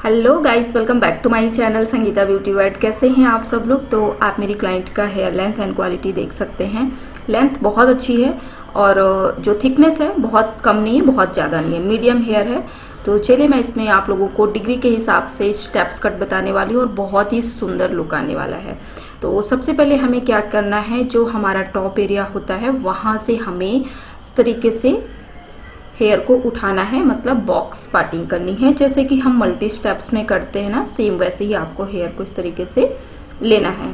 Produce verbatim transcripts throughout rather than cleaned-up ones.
Hello guys, welcome back to my channel Sangeeta beauty world. कैसे हैं आप सब लोग। तो आप मेरी क्लाइंट का हेयर लेंथ एंड क्वालिटी देख सकते हैं। लेंथ बहुत अच्छी है और जो थिकनेस है बहुत कम नहीं है, बहुत ज़्यादा नहीं है, मीडियम हेयर है। तो चलिए मैं इसमें आप लोगों को डिग्री के हिसाब से स्टेप्स कट बताने वाली हूँ और बहुत ही सुंदर लुक आने वाला है। तो सबसे पहले हमें क्या करना है, जो हमारा टॉप एरिया होता है वहाँ से हमें इस तरीके से हेयर को उठाना है, मतलब बॉक्स पार्टिंग करनी है, जैसे कि हम मल्टी स्टेप्स में करते हैं ना, सेम वैसे ही आपको हेयर को इस तरीके से लेना है।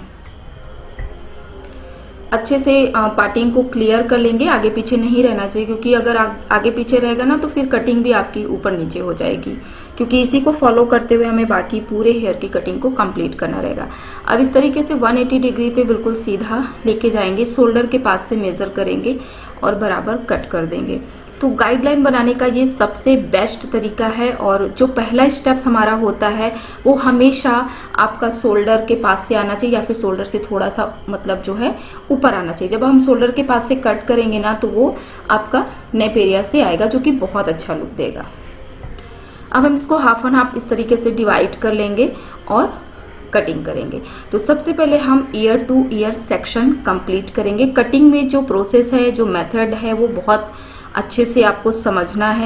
अच्छे से पार्टिंग को क्लियर कर लेंगे, आगे पीछे नहीं रहना चाहिए, क्योंकि अगर आ, आगे पीछे रहेगा ना तो फिर कटिंग भी आपकी ऊपर नीचे हो जाएगी, क्योंकि इसी को फॉलो करते हुए हमें बाकी पूरे हेयर की कटिंग को कंप्लीट करना रहेगा। अब इस तरीके से एक सौ अस्सी डिग्री पे बिल्कुल सीधा लेके जाएंगे, शोल्डर के पास से मेजर करेंगे और बराबर कट कर देंगे। तो गाइडलाइन बनाने का ये सबसे बेस्ट तरीका है। और जो पहला स्टेप्स हमारा होता है वो हमेशा आपका शोल्डर के पास से आना चाहिए, या फिर शोल्डर से थोड़ा सा मतलब जो है ऊपर आना चाहिए। जब हम शोल्डर के पास से कट करेंगे ना तो वो आपका नेप एरिया से आएगा, जो कि बहुत अच्छा लुक देगा। अब हम इसको हाफ एंड हाफ इस तरीके से डिवाइड कर लेंगे और कटिंग करेंगे। तो सबसे पहले हम ear to ear section complete करेंगे। कटिंग में जो प्रोसेस है, जो मेथड है, वो बहुत अच्छे से आपको समझना है।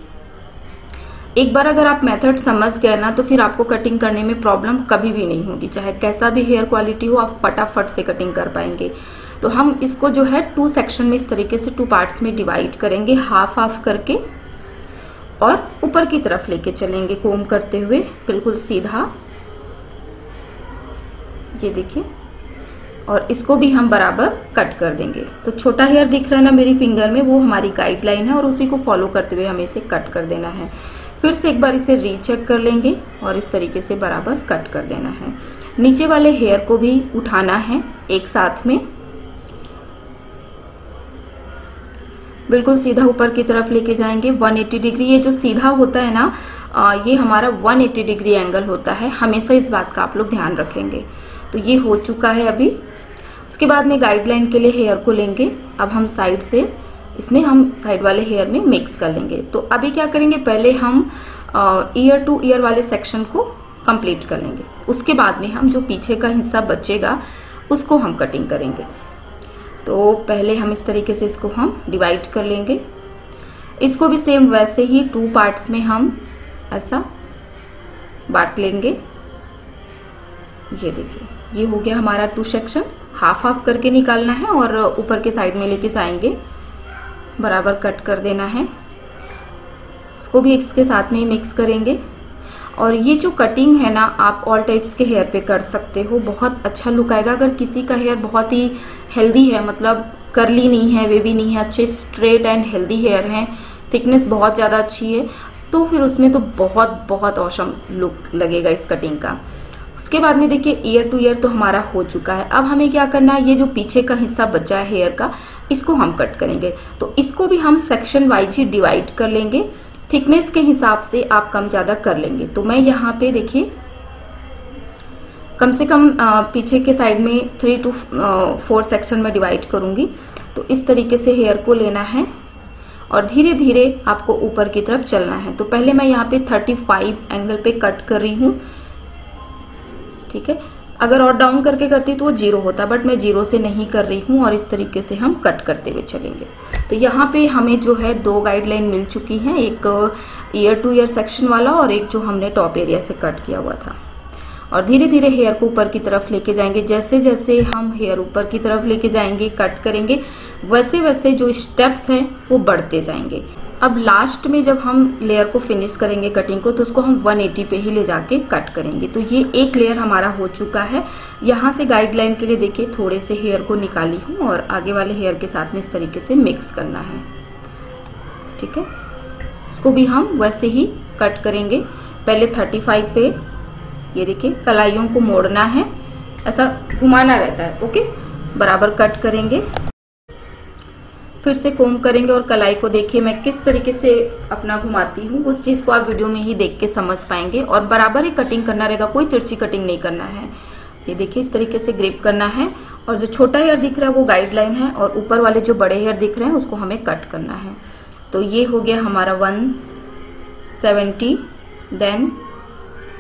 एक बार अगर आप मेथड समझ गए ना तो फिर आपको कटिंग करने में प्रॉब्लम कभी भी नहीं होगी, चाहे कैसा भी हेयर क्वालिटी हो, आप फटाफट से कटिंग कर पाएंगे। तो हम इसको जो है टू सेक्शन में इस तरीके से टू पार्ट्स में डिवाइड करेंगे, हाफ हाफ करके, और ऊपर की तरफ लेके चलेंगे कोम करते हुए बिल्कुल सीधा। ये देखिए, और इसको भी हम बराबर कट कर देंगे। तो छोटा हेयर दिख रहा है ना मेरी फिंगर में, वो हमारी गाइडलाइन है और उसी को फॉलो करते हुए हमें इसे कट कर देना है। फिर से एक बार इसे रीचेक कर लेंगे और इस तरीके से बराबर कट कर देना है। नीचे वाले हेयर को भी उठाना है एक साथ में, बिल्कुल सीधा ऊपर की तरफ लेके जाएंगे। एक सौ अस्सी डिग्री, ये जो सीधा होता है ना, आ, ये हमारा एक सौ अस्सी डिग्री एंगल होता है, हमेशा इस बात का आप लोग ध्यान रखेंगे। तो ये हो चुका है अभी। उसके बाद में गाइडलाइन के लिए हेयर को लेंगे। अब हम साइड से इसमें हम साइड वाले हेयर में मिक्स कर लेंगे। तो अभी क्या करेंगे, पहले हम ईयर टू ईयर वाले सेक्शन को कंप्लीट कर लेंगे। उसके बाद में हम जो पीछे का हिस्सा बचेगा उसको हम कटिंग करेंगे। तो पहले हम इस तरीके से इसको हम डिवाइड कर लेंगे। इसको भी सेम वैसे ही टू पार्ट्स में हम ऐसा बांट लेंगे। ये देखिए, ये हो गया हमारा टू सेक्शन। हाफ हाफ करके निकालना है और ऊपर के साइड में लेके जाएंगे, बराबर कट कर देना है। इसको भी इसके साथ में ही मिक्स करेंगे। और ये जो कटिंग है ना, आप ऑल टाइप्स के हेयर पे कर सकते हो, बहुत अच्छा लुक आएगा। अगर किसी का हेयर बहुत ही हेल्दी है, मतलब कर्ली नहीं है, वेवी नहीं है, अच्छे स्ट्रेट एंड हेल्दी हेयर हैं, थिकनेस बहुत ज़्यादा अच्छी है, तो फिर उसमें तो बहुत बहुत औसम लुक लगेगा इस कटिंग का। उसके बाद में देखिए, ईयर टू ईयर तो हमारा हो चुका है। अब हमें क्या करना है, ये जो पीछे का हिस्सा बचा है हेयर का, इसको हम कट करेंगे। तो इसको भी हम सेक्शन वाइज ही डिवाइड कर लेंगे, थिकनेस के हिसाब से आप कम ज्यादा कर लेंगे। तो मैं यहाँ पे देखिए कम से कम पीछे के साइड में थ्री टू फोर सेक्शन में डिवाइड करूंगी। तो इस तरीके से हेयर को लेना है और धीरे धीरे आपको ऊपर की तरफ चलना है। तो पहले मैं यहाँ पे पैंतीस एंगल पे कट कर रही हूँ, ठीक है। अगर और डाउन करके करती तो वो जीरो होता, बट मैं जीरो से नहीं कर रही हूँ और इस तरीके से हम कट करते हुए चलेंगे। तो यहाँ पे हमें जो है दो गाइडलाइन मिल चुकी हैं, एक ईयर टू ईयर सेक्शन वाला और एक जो हमने टॉप एरिया से कट किया हुआ था। और धीरे धीरे हेयर को ऊपर की तरफ लेके जाएंगे। जैसे जैसे हम हेयर ऊपर की तरफ लेके जाएंगे, कट करेंगे, वैसे वैसे जो स्टेप्स हैं वो बढ़ते जाएंगे। अब लास्ट में जब हम लेयर को फिनिश करेंगे कटिंग को, तो उसको हम एक सौ अस्सी पे ही ले जाके कट करेंगे। तो ये एक लेयर हमारा हो चुका है। यहाँ से गाइडलाइन के लिए देखिए थोड़े से हेयर को निकाली हूँ और आगे वाले हेयर के साथ में इस तरीके से मिक्स करना है, ठीक है। इसको भी हम वैसे ही कट करेंगे। पहले पैंतीस पे, ये देखिए, कलाइयों को मोड़ना है, ऐसा घुमाना रहता है, ओके, बराबर कट करेंगे। फिर से कोम करेंगे और कलाई को देखिए मैं किस तरीके से अपना घुमाती हूँ, उस चीज को आप वीडियो में ही देख के समझ पाएंगे। और बराबर ही कटिंग करना रहेगा, कोई तिरछी कटिंग नहीं करना है। ये देखिए, इस तरीके से ग्रिप करना है। और जो छोटा हेयर दिख रहा है वो गाइडलाइन है, और ऊपर वाले जो बड़े हेयर दिख रहे हैं उसको हमें कट करना है। तो ये हो गया हमारा one seventy, then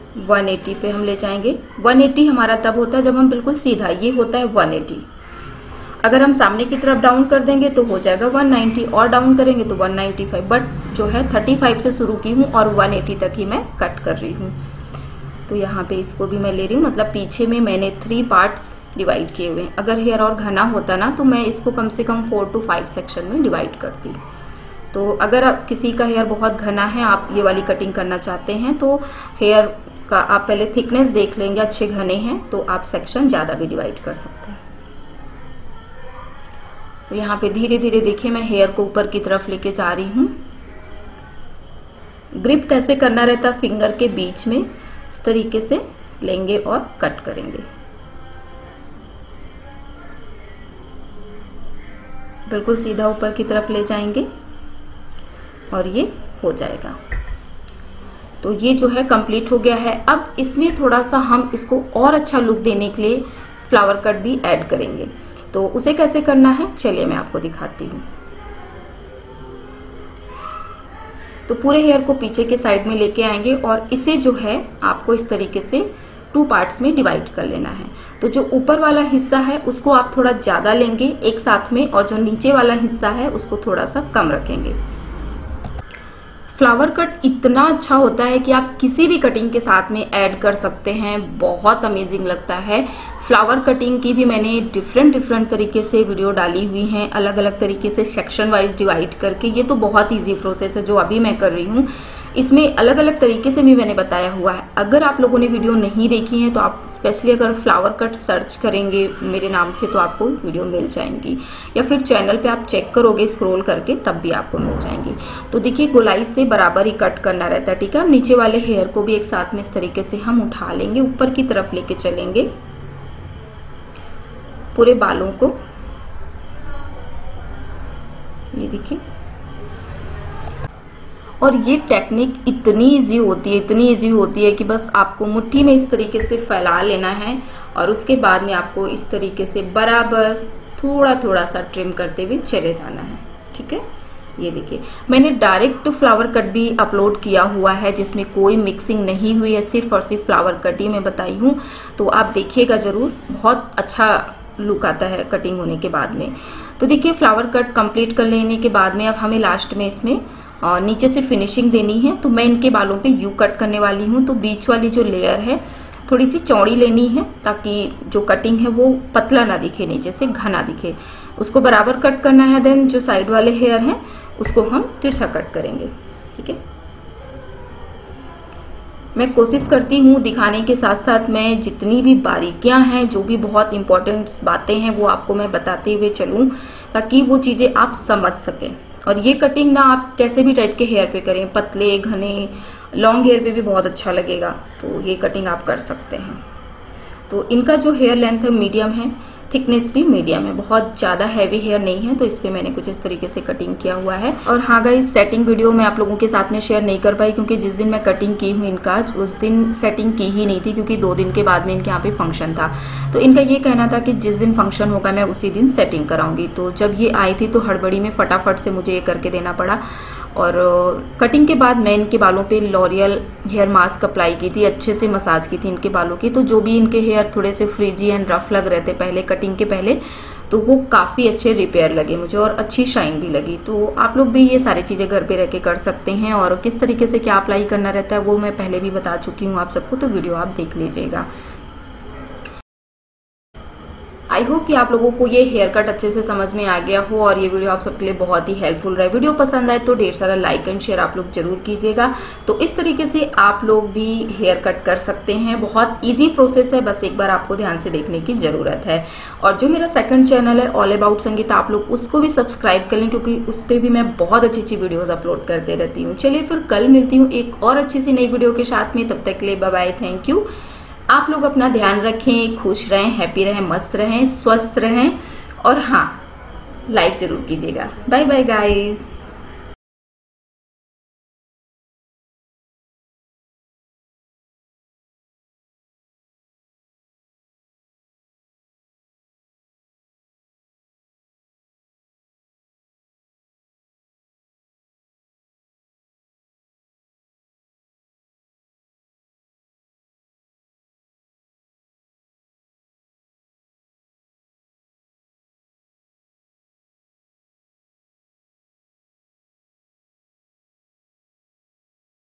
one eighty पे हम ले जाएंगे। वन एटी हमारा तब होता है जब हम बिल्कुल सीधा, ये होता है वन एटी। अगर हम सामने की तरफ डाउन कर देंगे तो हो जाएगा वन नाइंटी, और डाउन करेंगे तो वन नाइंटी फाइव। बट जो है थर्टी फाइव से शुरू की हूँ और वन एटी तक ही मैं कट कर रही हूँ। तो यहाँ पे इसको भी मैं ले रही हूँ, मतलब पीछे में मैंने थ्री पार्ट्स डिवाइड किए हुए हैं। अगर हेयर और घना होता ना तो मैं इसको कम से कम फोर टू फाइव सेक्शन में डिवाइड करती। तो अगर आप किसी का हेयर बहुत घना है, आप ये वाली कटिंग करना चाहते हैं, तो हेयर का आप पहले थिकनेस देख लेंगे, अच्छे घने हैं तो आप सेक्शन ज़्यादा भी डिवाइड कर सकते हैं। तो यहाँ पे धीरे धीरे देखिए मैं हेयर को ऊपर की तरफ लेके जा रही हूँ। ग्रिप कैसे करना रहता है, फिंगर के बीच में इस तरीके से लेंगे और कट करेंगे। बिल्कुल सीधा ऊपर की तरफ ले जाएंगे और ये हो जाएगा। तो ये जो है कंप्लीट हो गया है। अब इसमें थोड़ा सा हम इसको और अच्छा लुक देने के लिए फ्लावर कट भी ऐड करेंगे। तो उसे कैसे करना है चलिए मैं आपको दिखाती हूँ। तो पूरे हेयर को पीछे के साइड में लेके आएंगे और इसे जो है आपको इस तरीके से टू पार्ट्स में डिवाइड कर लेना है। तो जो ऊपर वाला हिस्सा है उसको आप थोड़ा ज्यादा लेंगे एक साथ में, और जो नीचे वाला हिस्सा है उसको थोड़ा सा कम रखेंगे। फ्लावर कट इतना अच्छा होता है कि आप किसी भी कटिंग के साथ में ऐड कर सकते हैं, बहुत अमेजिंग लगता है। फ्लावर कटिंग की भी मैंने डिफरेंट डिफरेंट तरीके से वीडियो डाली हुई हैं, अलग अलग तरीके से सेक्शन वाइज डिवाइड करके। ये तो बहुत इजी प्रोसेस है जो अभी मैं कर रही हूँ। इसमें अलग अलग तरीके से भी मैंने बताया हुआ है। अगर आप लोगों ने वीडियो नहीं देखी है तो आप स्पेशली अगर फ्लावर कट सर्च करेंगे मेरे नाम से तो आपको वीडियो मिल जाएंगी, या फिर चैनल पे आप चेक करोगे स्क्रॉल करके तब भी आपको मिल जाएंगी। तो देखिए गोलाई से बराबर ही कट करना रहता है, ठीक है। नीचे वाले हेयर को भी एक साथ में इस तरीके से हम उठा लेंगे, ऊपर की तरफ लेके चलेंगे पूरे बालों को। ये देखिए, और ये टेक्निक इतनी इजी होती है, इतनी इजी होती है कि बस आपको मुट्ठी में इस तरीके से फैला लेना है और उसके बाद में आपको इस तरीके से बराबर थोड़ा थोड़ा सा ट्रिम करते हुए चले जाना है, ठीक है। ये देखिए मैंने डायरेक्ट फ्लावर कट भी अपलोड किया हुआ है जिसमें कोई मिक्सिंग नहीं हुई है, सिर्फ और सिर्फ फ्लावर कट ही मैं बताई हूँ। तो आप देखिएगा जरूर, बहुत अच्छा लुक आता है कटिंग होने के बाद में। तो देखिए फ्लावर कट कंप्लीट कर लेने के बाद में अब हमें लास्ट में इसमें और नीचे से फिनिशिंग देनी है। तो मैं इनके बालों पे यू कट करने वाली हूँ। तो बीच वाली जो लेयर है थोड़ी सी चौड़ी लेनी है ताकि जो कटिंग है वो पतला ना दिखे, नीचे से घना दिखे, उसको बराबर कट करना है। देन जो साइड वाले हेयर हैं उसको हम तिरछा कट करेंगे, ठीक है। मैं कोशिश करती हूँ दिखाने के साथ साथ मैं जितनी भी बारीकियां हैं, जो भी बहुत इंपॉर्टेंट बातें हैं वो आपको मैं बताते हुए चलूँ ताकि वो चीज़ें आप समझ सकें। और ये कटिंग ना आप कैसे भी टाइप के हेयर पे करें, पतले घने लॉन्ग हेयर पे भी बहुत अच्छा लगेगा। तो ये कटिंग आप कर सकते हैं। तो इनका जो हेयर लेंथ है मीडियम है, थिकनेस भी मीडियम है, बहुत ज़्यादा हैवी हेयर नहीं है। तो इस पे मैंने कुछ इस तरीके से कटिंग किया हुआ है। और हाँ गाइस, सेटिंग वीडियो मैं आप लोगों के साथ में शेयर नहीं कर पाई क्योंकि जिस दिन मैं कटिंग की हूँ इनका उस दिन सेटिंग की ही नहीं थी, क्योंकि दो दिन के बाद में इनके यहाँ पे फंक्शन था। तो इनका ये कहना था कि जिस दिन फंक्शन होगा मैं उसी दिन सेटिंग कराऊंगी। तो जब ये आई थी तो हड़बड़ी में फटाफट से मुझे ये करके देना पड़ा। और कटिंग के बाद मैं इनके बालों पे लॉरियल हेयर मास्क अप्लाई की थी, अच्छे से मसाज की थी इनके बालों की। तो जो भी इनके हेयर थोड़े से फ्रिजी एंड रफ लग रहे थे पहले कटिंग के पहले, तो वो काफ़ी अच्छे रिपेयर लगे मुझे और अच्छी शाइन भी लगी। तो आप लोग भी ये सारी चीज़ें घर पे रह के कर सकते हैं। और किस तरीके से क्या अप्लाई करना रहता है वो मैं पहले भी बता चुकी हूँ आप सबको, तो वीडियो आप देख लीजिएगा। आई होप कि आप लोगों को ये हेयर कट अच्छे से समझ में आ गया हो और ये वीडियो आप सबके लिए बहुत ही हेल्पफुल रहे। वीडियो पसंद आए तो ढेर सारा लाइक एंड शेयर आप लोग जरूर कीजिएगा। तो इस तरीके से आप लोग भी हेयर कट कर सकते हैं, बहुत इजी प्रोसेस है, बस एक बार आपको ध्यान से देखने की जरूरत है। और जो मेरा सेकंड चैनल है ऑल अबाउट संगीता, आप लोग उसको भी सब्सक्राइब कर लें क्योंकि उस पर भी मैं बहुत अच्छी अच्छी वीडियोज अपलोड करते रहती हूँ। चलिए फिर कल मिलती हूँ एक और अच्छी सी नई वीडियो के साथ में, तब तक के लिए बाय बाय, थैंक यू। आप लोग अपना ध्यान रखें, खुश रहें, हैप्पी रहें, मस्त रहें, स्वस्थ रहें और हाँ लाइक जरूर कीजिएगा। Bye bye guys.